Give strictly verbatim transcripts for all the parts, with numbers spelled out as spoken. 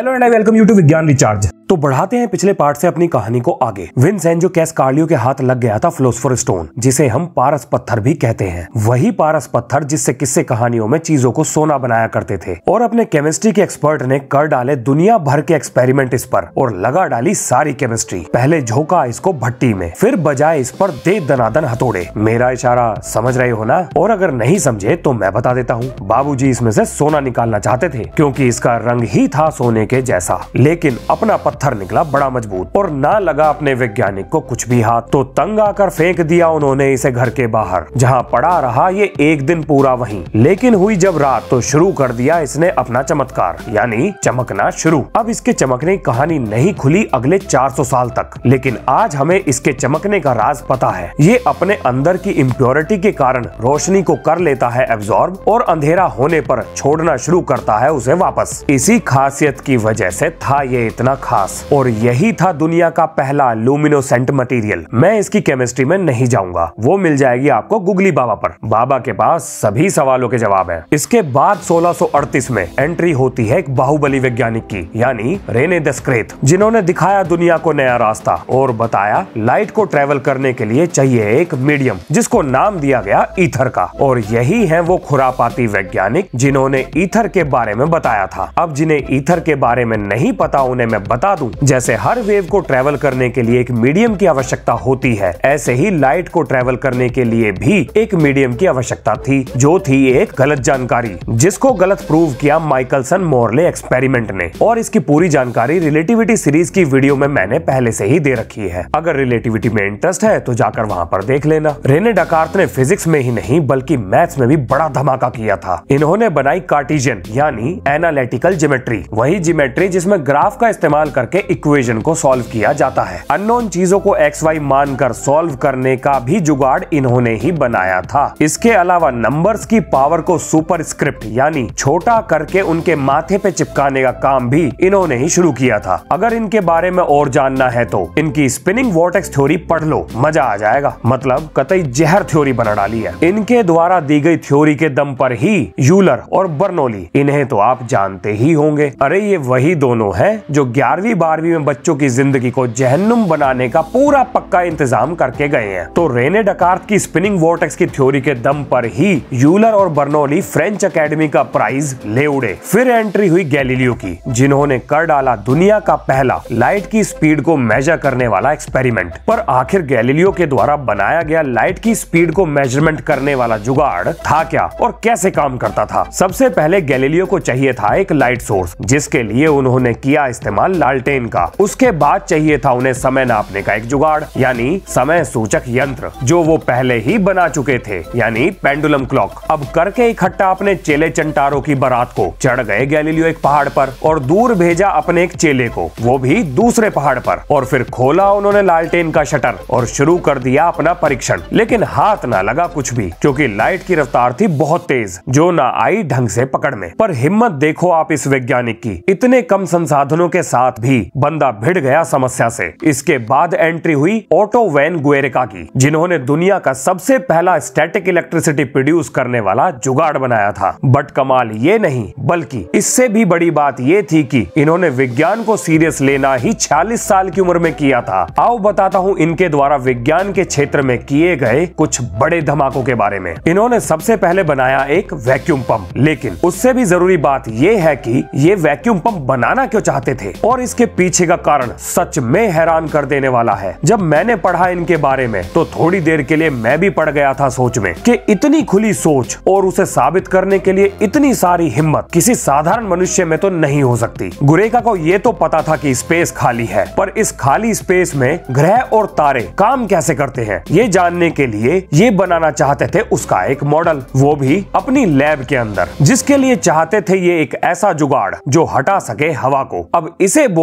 Hello and I welcome you to Vigyan recharge. तो बढ़ाते हैं पिछले पार्ट से अपनी कहानी को आगे। विंसेंजो कैसकार्लियो के हाथ लग गया था फिलोसोफर स्टोन, जिसे हम पारस पत्थर भी कहते हैं। वही पारस पत्थर जिससे किस्से कहानियों में चीजों को सोना बनाया करते थे। और अपने केमिस्ट्री के एक्सपर्ट ने कर डाले दुनिया भर के एक्सपेरिमेंट इस पर और लगा डाली सारी केमिस्ट्री। पहले झोंका इसको भट्टी में, फिर बजाए इस पर दे दनादन हथौड़े। मेरा इशारा समझ रहे हो ना? और अगर नहीं समझे तो मैं बता देता हूँ। बाबूजी इसमें से सोना निकालना चाहते थे क्योंकि इसका रंग ही था सोने के जैसा, लेकिन अपना पत्थर निकला बड़ा मजबूत और ना लगा अपने वैज्ञानिक को कुछ भी हाथ। तो तंग आकर फेंक दिया उन्होंने इसे घर के बाहर, जहाँ पड़ा रहा ये एक दिन पूरा वहीं। लेकिन हुई जब रात तो शुरू कर दिया इसने अपना चमत्कार, यानी चमकना शुरू। अब इसके चमकने की कहानी नहीं खुली अगले चार सौ साल तक, लेकिन आज हमें इसके चमकने का राज पता है। ये अपने अंदर की इम्प्योरिटी के कारण रोशनी को कर लेता है एब्जॉर्ब और अंधेरा होने पर छोड़ना शुरू करता है उसे वापस। इसी खासियत की वजह से था ये इतना खास, और यही था दुनिया का पहला लुमिनोसेंट मटेरियल। मैं इसकी केमिस्ट्री में नहीं जाऊंगा, वो मिल जाएगी आपको गुगली बाबा पर। बाबा के पास सभी सवालों के जवाब हैं। इसके बाद सोलह सौ अड़तीस में एंट्री होती है एक बाहुबली वैज्ञानिक की, यानी रेने डेस्क्रेत, जिन्होंने दिखाया दुनिया को नया रास्ता और बताया लाइट को ट्रेवल करने के लिए चाहिए एक मीडियम, जिसको नाम दिया गया ईथर का। और यही है वो खुरापाती वैज्ञानिक जिन्होंने ईथर के बारे में बताया था। अब जिन्हें ईथर के बारे में नहीं पता उन्हें मैं बता दूं, जैसे हर वेव को ट्रेवल करने के लिए एक मीडियम की आवश्यकता होती है, ऐसे ही लाइट को ट्रेवल करने के लिए भी एक मीडियम की आवश्यकता थी, जो थी एक गलत जानकारी, जिसको गलत प्रूव किया माइकलसन मोरले एक्सपेरिमेंट ने। और इसकी पूरी जानकारी रिलेटिविटी सीरीज की वीडियो में मैंने पहले से ही दे रखी है। अगर रिलेटिविटी में इंटरेस्ट है तो जाकर वहाँ पर देख लेना। रेने डेकार्त ने फिजिक्स में ही नहीं बल्कि मैथ्स में भी बड़ा धमाका किया था। इन्होंने बनाई कार्टेशियन यानी एनालिटिकल ज्योमेट्री, वही ज्योमेट्री जिसमें ग्राफ का इस्तेमाल करके इक्वेशन को सॉल्व किया जाता है। अननोन चीजों को एक्स वाई मानकर सॉल्व करने का भी जुगाड़ इन्होंने ही बनाया था। इसके अलावा नंबर्स की पावर को सुपरस्क्रिप्ट यानी छोटा करके उनके माथे पे चिपकाने का काम भी इन्होंने ही शुरू किया था। अगर इनके बारे में और जानना है तो इनकी स्पिनिंग वोर्टेक्स थ्योरी पढ़ लो, मजा आ जाएगा। मतलब कतई जहर थ्योरी बना डाली है। इनके द्वारा दी गई थ्योरी के दम पर ही यूलर और बर्नौली, इन्हें तो आप जानते ही होंगे। अरे ये वही दोनों हैं जो ग्यारहवीं बारहवीं में बच्चों की जिंदगी को जहन्नुम बनाने का पूरा पक्का इंतजाम करके गए हैं। तो रेने डेकार्त की स्पिनिंग वोर्टेक्स की थ्योरी के दम पर ही यूलर और बर्नौली फ्रेंच एकेडमी का प्राइज ले उड़े। फिर एंट्री हुई गैलीलियो की, जिन्होंने कर डाला दुनिया का पहला लाइट की स्पीड को मेजर करने वाला एक्सपेरिमेंट। पर आखिर गैलीलियो के द्वारा बनाया गया लाइट की स्पीड को मेजरमेंट करने वाला जुगाड़ था क्या और कैसे काम करता था? सबसे पहले गैलीलियो को चाहिए था एक लाइट सोर्स, जिसके लिए उन्होंने किया इस्तेमाल लालटेन का। उसके बाद चाहिए था उन्हें समय नापने का एक जुगाड़, यानी समय सूचक यंत्र, जो वो पहले ही बना चुके थे, यानी पेंडुलम क्लॉक। अब करके इकट्ठा अपने चेले चंटारों की बारात को चढ़ गए गैलीलियो एक पहाड़ पर और दूर भेजा अपने एक चेले को, वो भी दूसरे पहाड़ पर। और फिर खोला उन्होंने लालटेन का शटर और शुरू कर दिया अपना परीक्षण। लेकिन हाथ ना लगा कुछ भी, क्योंकि लाइट की रफ्तार थी बहुत तेज, जो ना आई ढंग से पकड़ में। पर हिम्मत देखो आप इस वैज्ञानिक की, इतने कम संसाधनों के साथ भी बंदा भिड़ गया समस्या से। इसके बाद एंट्री हुई ओटो वैन गुएरेका की, जिन्होंने दुनिया का सबसे पहला स्टैटिक इलेक्ट्रिसिटी प्रोड्यूस करने वाला जुगाड़ बनाया था। बट कमाल ये नहीं, बल्कि इससे भी बड़ी बात ये थी कि इन्होंने विज्ञान को सीरियस लेना ही छियालीस साल की उम्र में किया था। आओ बताता हूँ इनके द्वारा विज्ञान के क्षेत्र में किए गए कुछ बड़े धमाकों के बारे में। इन्होंने सबसे पहले बनाया एक वैक्यूम पंप, लेकिन उससे भी जरूरी बात यह है कि ये वैक्यूम पंप बनाना क्यों चाहते थे और इसके पीछे का कारण सच में हैरान कर देने वाला है। जब मैंने पढ़ा इनके बारे में तो थोड़ी देर के लिए मैं भी पड़ गया था सोच में कि इतनी खुली सोच और उसे साबित करने के लिए इतनी सारी हिम्मत किसी साधारण मनुष्य में तो नहीं हो सकती। गुरेका को ये तो पता था कि स्पेस खाली है, पर इस खाली स्पेस में ग्रह और तारे काम कैसे करते हैं ये जानने के लिए ये बनाना चाहते थे उसका एक मॉडल, वो भी अपनी लैब के अंदर, जिसके लिए चाहते थे ये एक ऐसा जुगाड़ जो हटा सके हवा को। अब इसे बोल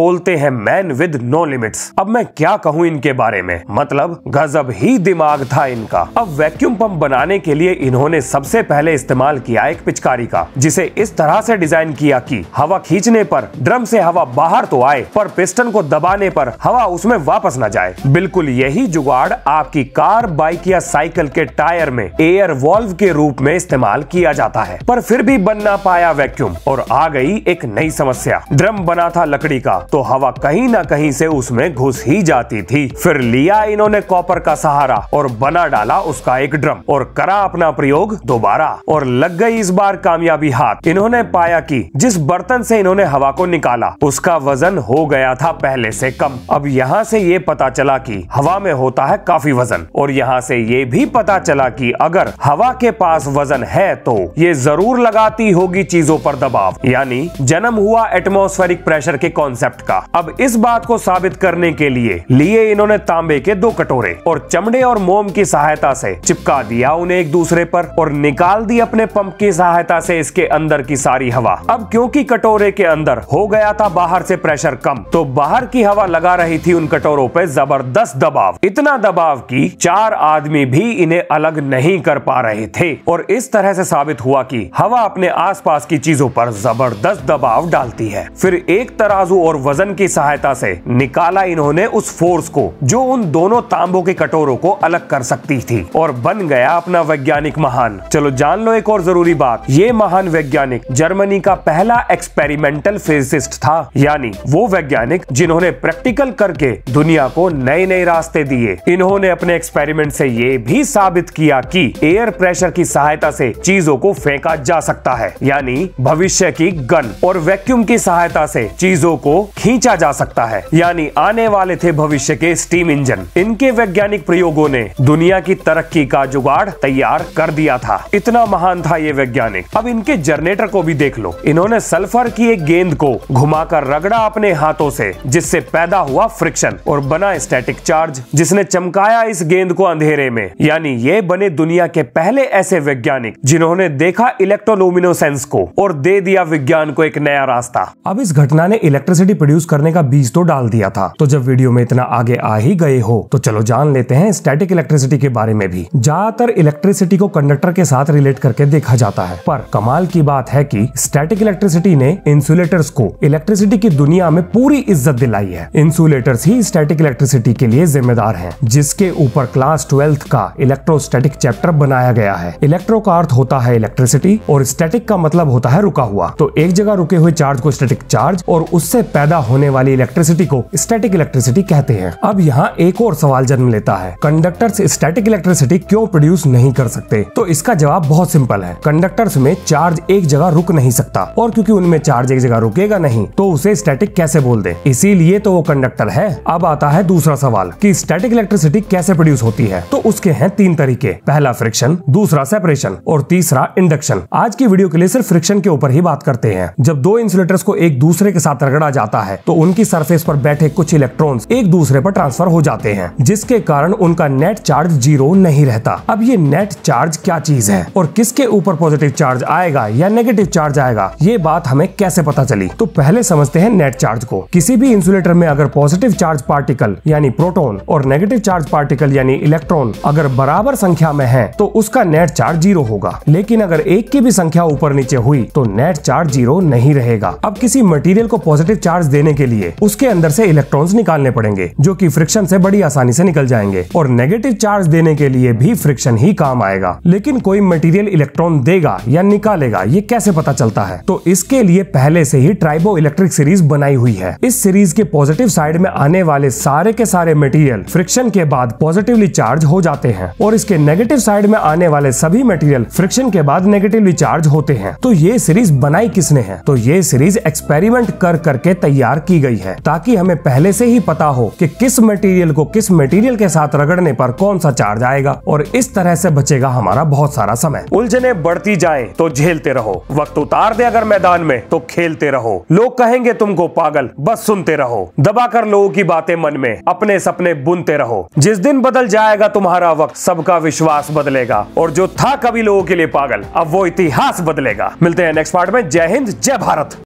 बोलते हैं मैन विद नो लिमिट्स। अब मैं क्या कहूँ इनके बारे में, मतलब गजब ही दिमाग था इनका। अब वैक्यूम पंप बनाने के लिए इन्होंने सबसे पहले इस्तेमाल किया एक पिचकारी का, जिसे इस तरह से डिजाइन किया कि हवा खींचने पर ड्रम से हवा बाहर तो आए, पर पिस्टन को दबाने पर हवा उसमें वापस न जाए। बिल्कुल यही जुगाड़ आपकी कार, बाइक या साइकिल के टायर में एयर वॉल्व के रूप में इस्तेमाल किया जाता है। पर फिर भी बन ना पाया वैक्यूम, और आ गई एक नई समस्या। ड्रम बना था लकड़ी का, तो हवा कहीं ना कहीं से उसमें घुस ही जाती थी। फिर लिया इन्होंने कॉपर का सहारा और बना डाला उसका एक ड्रम, और करा अपना प्रयोग दोबारा, और लग गई इस बार कामयाबी हाथ। इन्होंने पाया कि जिस बर्तन से इन्होंने हवा को निकाला उसका वजन हो गया था पहले से कम। अब यहाँ से ये पता चला कि हवा में होता है काफी वजन, और यहाँ से ये भी पता चला कि अगर हवा के पास वजन है तो ये जरूर लगाती होगी चीजों पर दबाव, यानी जन्म हुआ एटमॉस्फेरिक प्रेशर के कॉन्सेप्ट का। अब इस बात को साबित करने के लिए लिए इन्होंने तांबे के दो कटोरे और चमड़े और मोम की सहायता से चिपका दिया उन्हें एक दूसरे पर, और निकाल दी अपने पंप की सहायता से इसके अंदर की सारी हवा। अब क्योंकि कटोरे के अंदर हो गया था बाहर से प्रेशर कम, तो बाहर की हवा लगा रही थी उन कटोरों पे जबरदस्त दबाव, इतना दबाव कि चार आदमी भी इन्हें अलग नहीं कर पा रहे थे। और इस तरह से साबित हुआ कि हवा अपने आसपास की चीजों पर जबरदस्त दबाव डालती है। फिर एक तराजू और वजन की सहायता से निकाला इन्होंने उस फोर्स को जो उन दोनों तांबों के कटोरों को अलग कर सकती थी, और बन गया अपना वैज्ञानिक महान। चलो जान लो एक और जरूरी बात, ये महान वैज्ञानिक जर्मनी का पहला एक्सपेरिमेंटल फिजिसिस्ट था, यानी वो वैज्ञानिक जिन्होंने प्रैक्टिकल करके दुनिया को नए नए रास्ते दिए। इन्होंने अपने एक्सपेरिमेंट से ये भी साबित किया कि एयर प्रेशर की सहायता से चीजों को फेंका जा सकता है, यानी भविष्य की गन, और वैक्यूम की सहायता से चीजों को खींचा जा सकता है, यानी आने वाले थे भविष्य के स्टीम इंजन। इनके वैज्ञानिक प्रयोगों ने दुनिया की तरक्की का जुगाड़ तैयार कर दिया था। इतना महान था ये वैज्ञानिक। अब इनके जनरेटर को भी देख लो, इन्होंने सल्फर की एक गेंद को घुमाकर रगड़ा अपने हाथों से, जिससे पैदा हुआ फ्रिक्शन और बना स्टैटिक चार्ज, जिसने चमकाया इस गेंद को अंधेरे में। यानी ये बने दुनिया के पहले ऐसे वैज्ञानिक जिन्होंने देखा इलेक्ट्रोलुमिनेसेंस को और दे दिया विज्ञान को एक नया रास्ता। अब इस घटना ने इलेक्ट्रिसिटी प्रोड्यूस करने का बीज तो डाल दिया था, तो जब वीडियो में इतना आगे आ ही गए हो तो चलो जान लेते हैं स्टैटिक इलेक्ट्रिसिटी के बारे में भी। ज्यादातर इलेक्ट्रिसिटी को कंडक्टर के साथ रिलेट करके देखा जाता है, पर कमाल की बात है कि स्टैटिक इलेक्ट्रिसिटी ने इंसुलेटर्स को इलेक्ट्रिसिटी की दुनिया में पूरी इज्जत दिलाई है। इंसुलेटर्स ही स्टैटिक इलेक्ट्रिसिटी के लिए जिम्मेदार हैं, जिसके ऊपर क्लास ट्वेल्थ का इलेक्ट्रोस्टैटिक चैप्टर बनाया गया है। इलेक्ट्रो का अर्थ होता है इलेक्ट्रिसिटी और स्टैटिक का मतलब होता है रुका हुआ। तो एक जगह रुके हुए चार्ज को स्टैटिक चार्ज और उससे पैदा होने वाली इलेक्ट्रिसिटी को स्टैटिक इलेक्ट्रिसिटी कहते हैं। अब यहाँ एक और सवाल जन्म लेता है, कंडक्टर्स स्टैटिक इलेक्ट्रिसिटी क्यों प्रोड्यूस नहीं कर सकते? तो इसका जवाब बहुत सिंपल है, कंडक्टर्स में चार्ज एक जगह रुक नहीं सकता, और क्योंकि उनमें चार्ज एक जगह रुकेगा नहीं तो उसे स्टैटिक कैसे बोल दे, इसीलिए तो वो कंडक्टर है। अब आता है दूसरा सवाल कि स्टैटिक इलेक्ट्रिसिटी कैसे प्रोड्यूस होती है। तो उसके हैं तीन तरीके, पहला फ्रिक्शन, दूसरा सेपरेशन और तीसरा इंडक्शन। आज की वीडियो के लिए सिर्फ फ्रिक्शन के ऊपर ही बात करते हैं। जब दो इंसुलेटर्स को एक दूसरे के साथ रगड़ा जाता है तो उनकी सरफेस पर बैठे कुछ इलेक्ट्रॉन्स एक दूसरे पर ट्रांसफर हो जाते हैं, जिसके कारण उनका नेट चार्ज जीरो नहीं रहता। अब ये नेट चार्ज क्या चीज है और किसके ऊपर पॉजिटिव चार्ज आएगा या नेगेटिव चार्ज आएगा, ये बात हमें कैसे पता चली? तो पहले समझते हैं नेट चार्ज को। किसी भी इंसुलेटर में अगर पॉजिटिव चार्ज पार्टिकल यानी प्रोटॉन और नेगेटिव चार्ज पार्टिकल यानी इलेक्ट्रॉन अगर बराबर संख्या में है तो उसका नेट चार्ज जीरो होगा, लेकिन अगर एक की भी संख्या ऊपर नीचे हुई तो नेट चार्ज जीरो नहीं रहेगा। अब किसी मटेरियल को पॉजिटिव चार्ज देने के लिए उसके अंदर से इलेक्ट्रॉन्स निकालने पड़ेंगे, जो कि फ्रिक्शन से बड़ी आसानी से निकल जाएंगे, और नेगेटिव चार्ज देने के लिए भी फ्रिक्शन ही काम आएगा। लेकिन कोई मटेरियल इलेक्ट्रॉन देगा या निकालेगा ये कैसे पता चलता है? तो इसके लिए पहले से ही ट्राइबो इलेक्ट्रिक सीरीज बनाई हुई है। इस सीरीज के पॉजिटिव साइड में आने वाले सारे के सारे मटेरियल फ्रिक्शन के बाद पॉजिटिवली चार्ज हो जाते हैं, और इसके नेगेटिव साइड में आने वाले सभी मटेरियल फ्रिक्शन के बाद नेगेटिवली चार्ज होते हैं। तो ये सीरीज बनाई किसने है? तो ये सीरीज एक्सपेरिमेंट कर करके तैयार की गई है, ताकि हमें पहले से ही पता हो कि किस मटेरियल को किस मटेरियल के साथ रगड़ने पर कौन सा चार्ज आएगा, और इस तरह से बचेगा हमारा बहुत सारा समय। उलझने बढ़ती जाएं तो झेलते रहो, वक्त उतार दे अगर मैदान में तो खेलते रहो। लोग कहेंगे तुमको पागल, बस सुनते रहो। दबाकर लोगों की बातें मन में अपने सपने बुनते रहो। जिस दिन बदल जाएगा तुम्हारा वक्त, सबका विश्वास बदलेगा, और जो था कभी लोगों के लिए पागल अब वो इतिहास बदलेगा। मिलते हैं नेक्स्ट पार्ट में। जय हिंद, जय भारत।